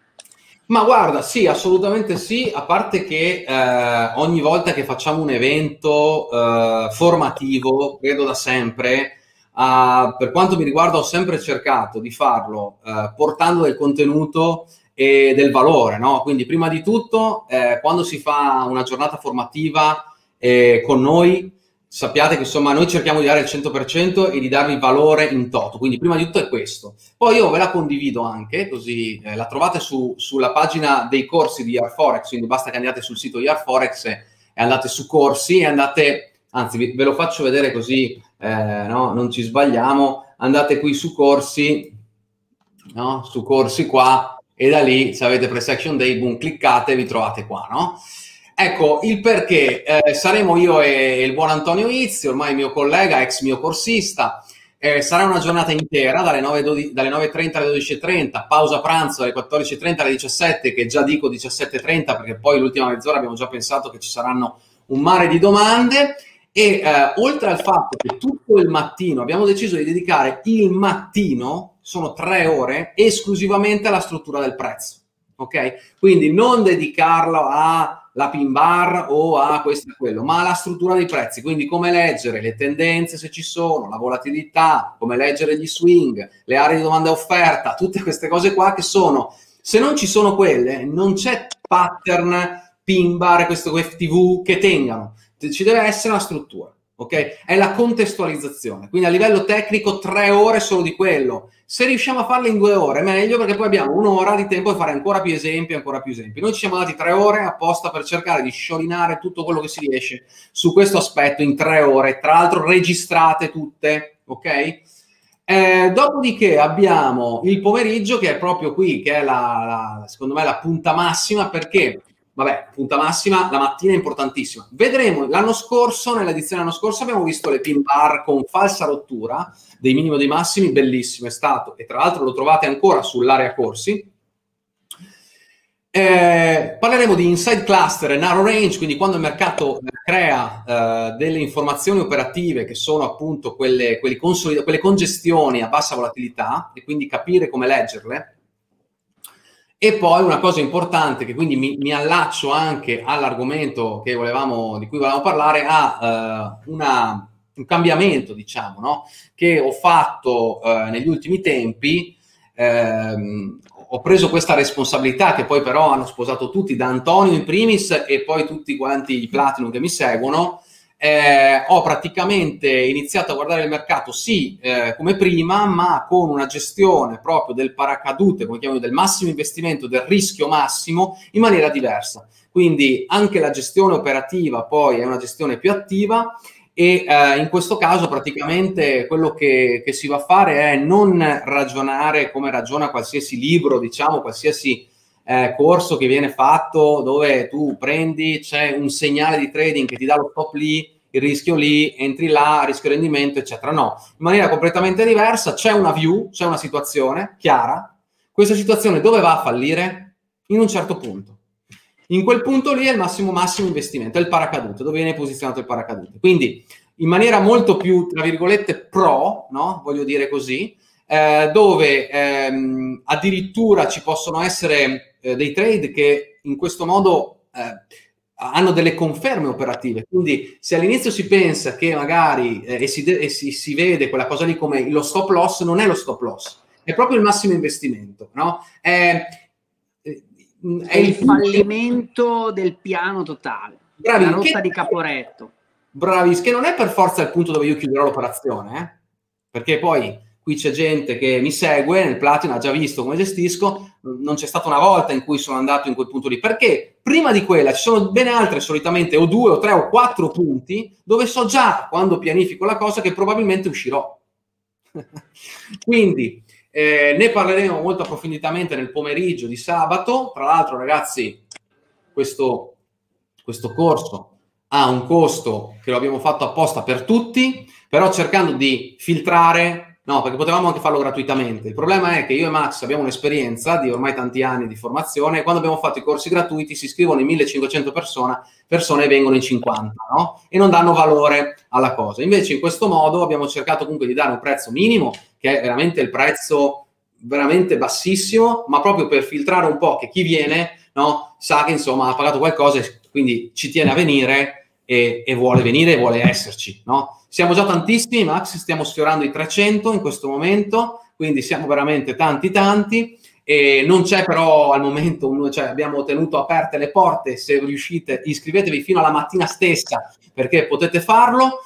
Ma guarda, sì, assolutamente sì, a parte che ogni volta che facciamo un evento formativo, credo da sempre, per quanto mi riguarda ho sempre cercato di farlo portando del contenuto e del valore, no? Quindi prima di tutto, quando si fa una giornata formativa con noi, sappiate che insomma noi cerchiamo di dare il 100% e di darvi valore in toto, quindi prima di tutto è questo. Poi io ve la condivido anche, così la trovate sulla pagina dei corsi di YarForex, quindi basta che andate sul sito YarForex e andate su corsi e andate, anzi ve lo faccio vedere così no, non ci sbagliamo, andate qui su corsi, no? Su corsi qua, e da lì se avete Price Action Day, boom, cliccate e vi trovate qua, no? Ecco, il perché, saremo io e il buon Antonio Izzi, ormai mio collega, ex mio corsista, sarà una giornata intera, dalle 9.30 alle 12.30, pausa pranzo dalle 14.30 alle 17, che già dico 17.30 perché poi l'ultima mezz'ora abbiamo già pensato che ci saranno un mare di domande, e oltre al fatto che tutto il mattino abbiamo deciso di dedicare il mattino, sono 3 ore, esclusivamente alla struttura del prezzo, ok? Quindi non dedicarlo alla pin bar o a questo e quello, ma alla struttura dei prezzi, quindi come leggere le tendenze se ci sono, la volatilità, come leggere gli swing, le aree di domanda e offerta, tutte queste cose qua che sono, se non ci sono quelle, non c'è pattern, pin bar, questo FTV che tengano, ci deve essere una struttura, ok? È la contestualizzazione, quindi a livello tecnico 3 ore solo di quello. Se riusciamo a farle in 2 ore meglio, perché poi abbiamo un'ora di tempo per fare ancora più esempi. Noi ci siamo dati 3 ore apposta per cercare di sciorinare tutto quello che si riesce su questo aspetto in 3 ore, tra l'altro registrate tutte, ok? Dopodiché abbiamo il pomeriggio, che è proprio qui, che è secondo me la punta massima, perché vabbè, punta massima, la mattina è importantissima. Vedremo, nell'edizione dell'anno scorso abbiamo visto le pin bar con falsa rottura dei minimi e dei massimi, bellissimo è stato, e tra l'altro lo trovate ancora sull'area corsi. Parleremo di inside cluster e narrow range, quindi quando il mercato crea delle informazioni operative che sono appunto quelle congestioni a bassa volatilità, e quindi capire come leggerle. E poi una cosa importante, che quindi mi allaccio anche all'argomento di cui volevamo parlare, un cambiamento, diciamo, no? Che ho fatto negli ultimi tempi. Ho preso questa responsabilità, che poi però hanno sposato tutti, da Antonio in primis e poi tutti quanti i Platinum che mi seguono. Ho praticamente iniziato a guardare il mercato, sì, come prima, ma con una gestione proprio del paracadute, come chiamiamo, del massimo investimento, del rischio massimo, in maniera diversa. Quindi anche la gestione operativa poi è una gestione più attiva, e in questo caso praticamente quello che si va a fare è non ragionare come ragiona qualsiasi libro, diciamo, qualsiasi corso che viene fatto, dove tu prendi, c'è un segnale di trading che ti dà lo stop lì, il rischio lì, entri là, rischio rendimento, eccetera. No, in maniera completamente diversa. C'è una view, c'è una situazione chiara. Questa situazione dove va a fallire? In un certo punto. In quel punto lì è il massimo investimento, è il paracadute, dove viene posizionato il paracadute. Quindi in maniera molto più, tra virgolette, pro, no? Voglio dire così, dove addirittura ci possono essere dei trade che in questo modo hanno delle conferme operative. Quindi se all'inizio si pensa che magari si vede quella cosa lì come lo stop loss, non è lo stop loss, è proprio il massimo investimento, no? È il fallimento del piano totale, la rotta di Caporetto. Bravis, che non è per forza il punto dove io chiuderò l'operazione, perché poi qui c'è gente che mi segue nel Platinum, ha già visto come gestisco, non c'è stata una volta in cui sono andato in quel punto lì, perché prima di quella ci sono ben altre, solitamente o 2 o 3 o 4 punti dove so già, quando pianifico la cosa, che probabilmente uscirò. Quindi ne parleremo molto approfonditamente nel pomeriggio di sabato. Tra l'altro, ragazzi, questo corso ha un costo che lo abbiamo fatto apposta per tutti, però cercando di filtrare, no, perché potevamo anche farlo gratuitamente. Il problema è che io e Max abbiamo un'esperienza di ormai tanti anni di formazione, e quando abbiamo fatto i corsi gratuiti si iscrivono in 1500 persone e vengono in 50, no? E non danno valore alla cosa. Invece in questo modo abbiamo cercato comunque di dare un prezzo minimo, che è veramente il prezzo veramente bassissimo, ma proprio per filtrare un po' che chi viene, no, sa che insomma ha pagato qualcosa e quindi ci tiene a venire e vuole venire e vuole esserci, no? Siamo già tantissimi, Max, stiamo sfiorando i 300 in questo momento, quindi siamo veramente tanti, e non c'è però al momento, cioè abbiamo tenuto aperte le porte. Se riuscite, iscrivetevi fino alla mattina stessa, perché potete farlo.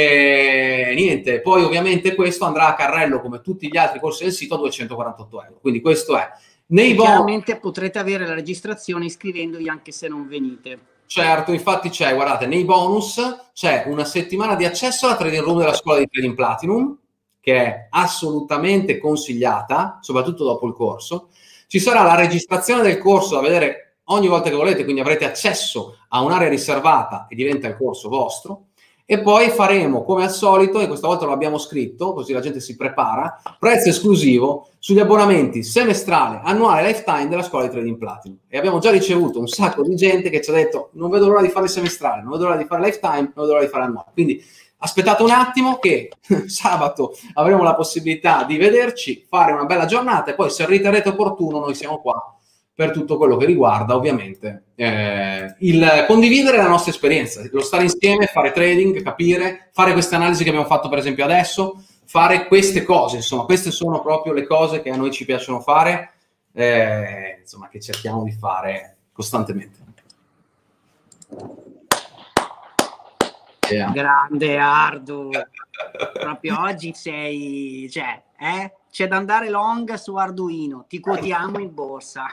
Niente, poi ovviamente questo andrà a carrello, come tutti gli altri corsi del sito, a 248 euro. Quindi questo è. Chiaramente potrete avere la registrazione iscrivendovi anche se non venite. Certo, infatti c'è, guardate, nei bonus c'è una settimana di accesso alla trading room della scuola di trading Platinum, che è assolutamente consigliata, soprattutto dopo il corso. Ci sarà la registrazione del corso da vedere ogni volta che volete, quindi avrete accesso a un'area riservata e diventa il corso vostro. E poi faremo, come al solito, e questa volta lo abbiamo scritto, così la gente si prepara, prezzo esclusivo sugli abbonamenti semestrale, annuale, lifetime della scuola di trading Platinum. E abbiamo già ricevuto un sacco di gente che ci ha detto: non vedo l'ora di fare semestrale, non vedo l'ora di fare lifetime, non vedo l'ora di fare annuale. Quindi aspettate un attimo che sabato avremo la possibilità di vederci, fare una bella giornata, e poi se riterrete opportuno noi siamo qua per tutto quello che riguarda ovviamente il condividere la nostra esperienza, lo stare insieme, fare trading, capire, fare queste analisi che abbiamo fatto per esempio adesso, fare queste cose. Insomma, queste sono proprio le cose che a noi ci piacciono fare, insomma, che cerchiamo di fare costantemente. Grande Ardu, proprio oggi sei, cioè, c'è da andare long su Arduino, ti quotiamo in borsa.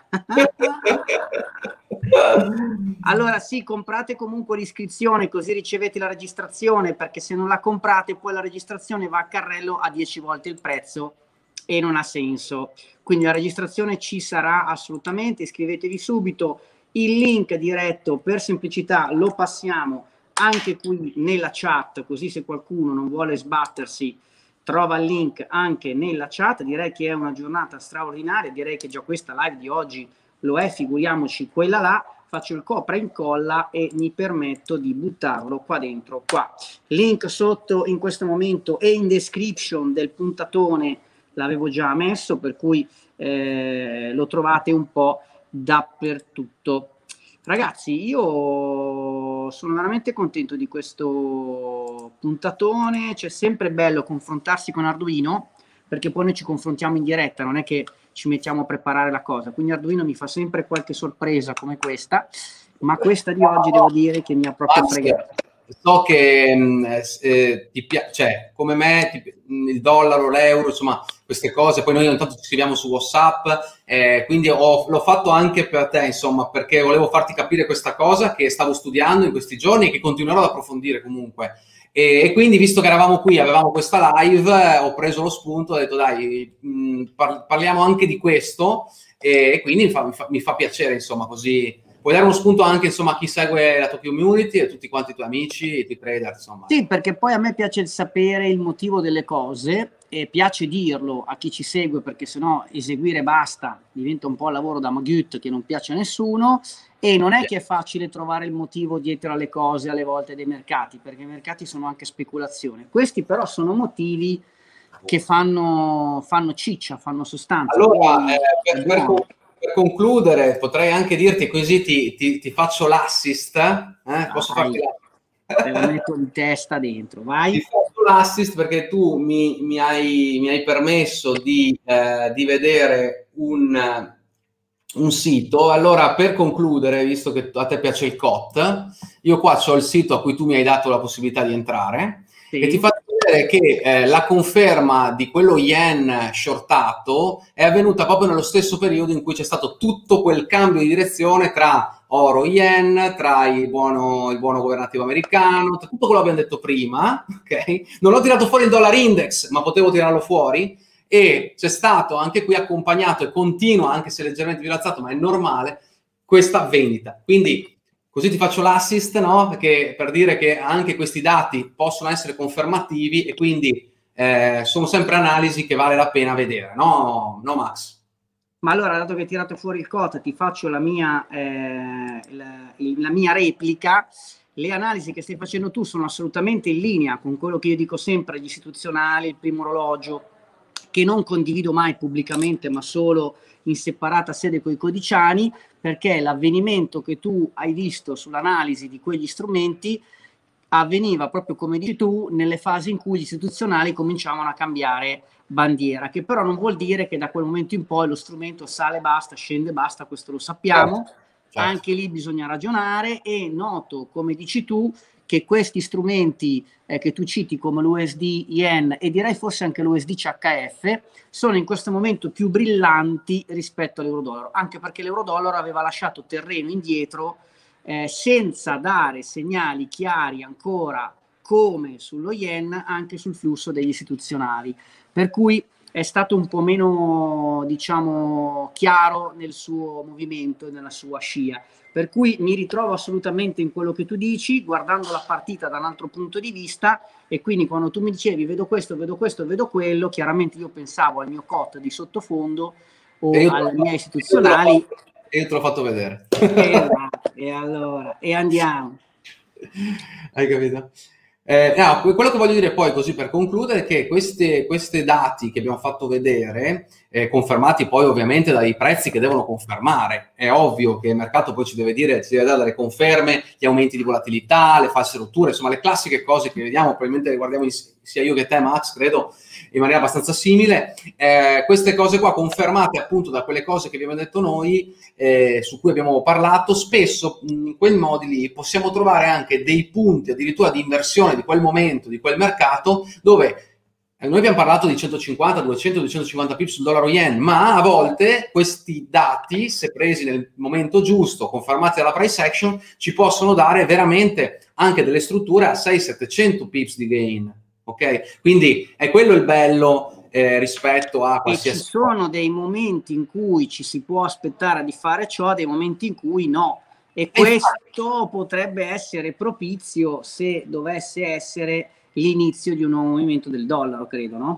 Allora sì, comprate comunque l'iscrizione, così ricevete la registrazione, perché se non la comprate poi la registrazione va a carrello a 10 volte il prezzo e non ha senso. Quindi la registrazione ci sarà assolutamente, iscrivetevi subito. Il link diretto per semplicità lo passiamo anche qui nella chat, così se qualcuno non vuole sbattersi trova il link anche nella chat. Direi che è una giornata straordinaria, direi che già questa live di oggi lo è, figuriamoci quella là, faccio il copra e incolla e mi permetto di buttarlo qua dentro, qua. Link sotto in questo momento e in description del puntatone l'avevo già messo, per cui lo trovate un po' dappertutto. Ragazzi, io sono veramente contento di questo puntatone, c'è sempre bello confrontarsi con Arduino, perché poi noi ci confrontiamo in diretta, non è che ci mettiamo a preparare la cosa, quindi Arduino mi fa sempre qualche sorpresa come questa, ma questa di oggi devo dire che mi ha proprio fregato. So che ti piace, cioè, come me, il dollaro, l'euro, insomma, queste cose, poi noi ogni tanto ci scriviamo su WhatsApp, quindi l'ho fatto anche per te, insomma, perché volevo farti capire questa cosa che stavo studiando in questi giorni e che continuerò ad approfondire comunque. E quindi, visto che eravamo qui, avevamo questa live, ho preso lo spunto, ho detto dai, parliamo anche di questo, e quindi mi fa piacere, insomma, così puoi dare uno spunto anche, insomma, a chi segue la tua community e tutti quanti i tuoi amici, i tuoi trader, insomma. Sì, perché poi a me piace sapere il motivo delle cose e piace dirlo a chi ci segue, perché sennò eseguire basta, diventa un po' il lavoro da Magut che non piace a nessuno, e non è che è facile trovare il motivo dietro alle cose alle volte dei mercati, perché i mercati sono anche speculazione. Questi però sono motivi che fanno ciccia, fanno sostanza. Allora, per concludere, potrei anche dirti così, ti faccio l'assist, posso farti l'assist? Te la metto in testa dentro, vai. Ti faccio l'assist perché tu mi hai permesso di vedere un sito. Allora, per concludere, visto che a te piace il COT, io qua c'ho il sito a cui tu mi hai dato la possibilità di entrare, sì. E ti faccio vedere che la conferma di quello yen shortato è avvenuta proprio nello stesso periodo in cui c'è stato tutto quel cambio di direzione tra oro yen, tra il buono governativo americano, tra tutto quello che abbiamo detto prima, ok? Non ho tirato fuori il dollar index, ma potevo tirarlo fuori, e c'è stato anche qui accompagnato e continua, anche se leggermente rialzato, ma è normale, questa vendita. Quindi così ti faccio l'assist, no? Perché per dire che anche questi dati possono essere confermativi e quindi sono sempre analisi che vale la pena vedere, no Max? Ma allora, dato che hai tirato fuori il COT, ti faccio la mia replica. Le analisi che stai facendo tu sono assolutamente in linea con quello che io dico sempre agli istituzionali, il primo orologio, che non condivido mai pubblicamente, ma solo in separata sede con i codiciani, perché l'avvenimento che tu hai visto sull'analisi di quegli strumenti avveniva proprio, come dici tu, nelle fasi in cui gli istituzionali cominciavano a cambiare bandiera, che però non vuol dire che da quel momento in poi lo strumento sale basta, scende basta, questo lo sappiamo. Certo. Anche lì bisogna ragionare, e noto, come dici tu, che questi strumenti che tu citi come l'USD Yen e direi forse anche l'USD CHF sono in questo momento più brillanti rispetto all'euro-dollaro, anche perché l'euro-dollaro aveva lasciato terreno indietro senza dare segnali chiari ancora, come sullo yen, anche sul flusso degli istituzionali, per cui è stato un po' meno, diciamo, chiaro nel suo movimento e nella sua scia, per cui mi ritrovo assolutamente in quello che tu dici, guardando la partita da un altro punto di vista, e quindi quando tu mi dicevi vedo questo, vedo quello, chiaramente io pensavo al mio COT di sottofondo o alle mie istituzionali. E io te l'ho fatto vedere. E allora, e andiamo. Hai capito? No, quello che voglio dire poi, così per concludere, è che questi dati che abbiamo fatto vedere, confermati poi ovviamente dai prezzi che devono confermare, è ovvio che il mercato poi ci deve dare delle conferme, gli aumenti di volatilità, le false rotture, insomma le classiche cose che vediamo, probabilmente le guardiamo sia io che te, Max, credo, in maniera abbastanza simile. Queste cose qua confermate appunto da quelle cose che abbiamo detto noi, su cui abbiamo parlato, spesso in quei modi lì possiamo trovare anche dei punti addirittura di inversione di quel momento, di quel mercato, dove noi abbiamo parlato di 150, 200, 250 pips sul dollaro yen, ma a volte questi dati, se presi nel momento giusto, confermati dalla price action, ci possono dare veramente anche delle strutture a 600-700 pips di gain. Ok? Quindi è quello il bello rispetto a qualsiasi... E ci sono dei momenti in cui ci si può aspettare di fare ciò, dei momenti in cui no. E questo potrebbe essere propizio se dovesse essere l'inizio di un nuovo movimento del dollaro, credo, no?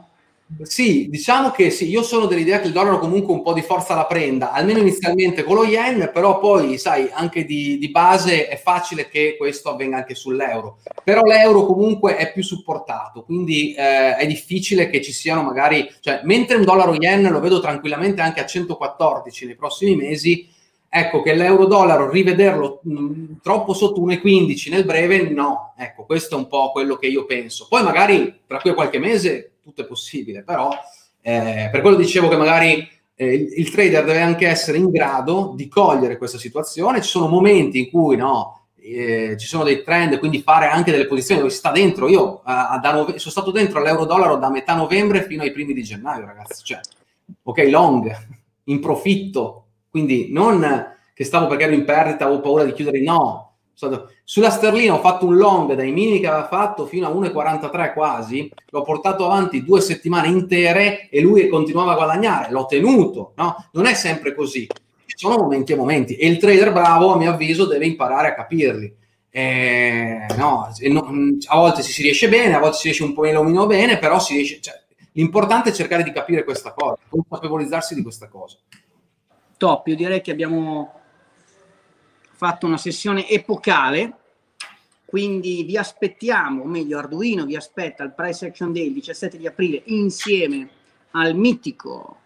Sì, diciamo che sì, io sono dell'idea che il dollaro comunque un po' di forza la prenda, almeno inizialmente con lo yen, però poi, sai, anche di base è facile che questo avvenga anche sull'euro. Però l'euro comunque è più supportato, quindi è difficile che ci siano magari, cioè, mentre un dollaro yen lo vedo tranquillamente anche a 114 nei prossimi mesi, ecco che l'euro-dollaro rivederlo troppo sotto 1,15 nel breve, no. Ecco, questo è un po' quello che io penso. Poi magari tra qui a qualche mese tutto è possibile, però per quello dicevo che magari il trader deve anche essere in grado di cogliere questa situazione. Ci sono momenti in cui ci sono dei trend, quindi fare anche delle posizioni dove si sta dentro. Io sono stato dentro all'euro-dollaro da metà novembre fino ai primi di gennaio, ragazzi. Cioè, ok, long, in profitto, quindi non che stavo perché ero in perdita, avevo paura di chiudere, no. Sulla sterlina ho fatto un long dai minimi che aveva fatto fino a 1,43 quasi, l'ho portato avanti 2 settimane intere e lui continuava a guadagnare, l'ho tenuto, no? Non è sempre così, ci sono momenti e momenti e il trader bravo, a mio avviso, deve imparare a capirli. No, a volte si riesce bene, a volte si riesce un po' meno bene, però si riesce, cioè, l'importante è cercare di capire questa cosa, consapevolizzarsi di questa cosa. Top, io direi che abbiamo fatto una sessione epocale, quindi vi aspettiamo, o meglio Arduino vi aspetta al Price Action Day il 17 di aprile insieme al mitico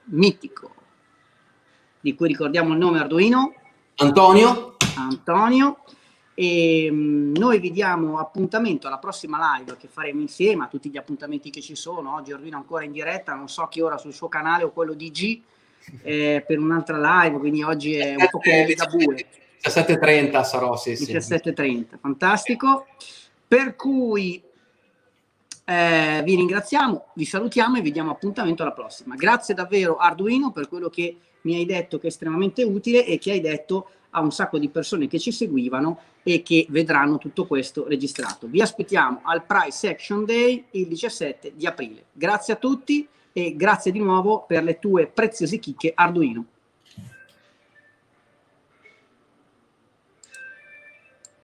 di cui ricordiamo il nome, Arduino Antonio, e noi vi diamo appuntamento alla prossima live che faremo insieme a tutti gli appuntamenti che ci sono. Oggi Arduino ancora in diretta, non so che ora sul suo canale o quello di G per un'altra live, quindi oggi è un po' come Ligabue. 17:30 sarò, sì. 17:30, fantastico. Per cui vi ringraziamo, vi salutiamo e vi diamo appuntamento alla prossima. Grazie davvero Arduino per quello che mi hai detto, che è estremamente utile e che hai detto a un sacco di persone che ci seguivano e che vedranno tutto questo registrato. Vi aspettiamo al Price Action Day il 17 di aprile. Grazie a tutti e grazie di nuovo per le tue preziose chicche Arduino.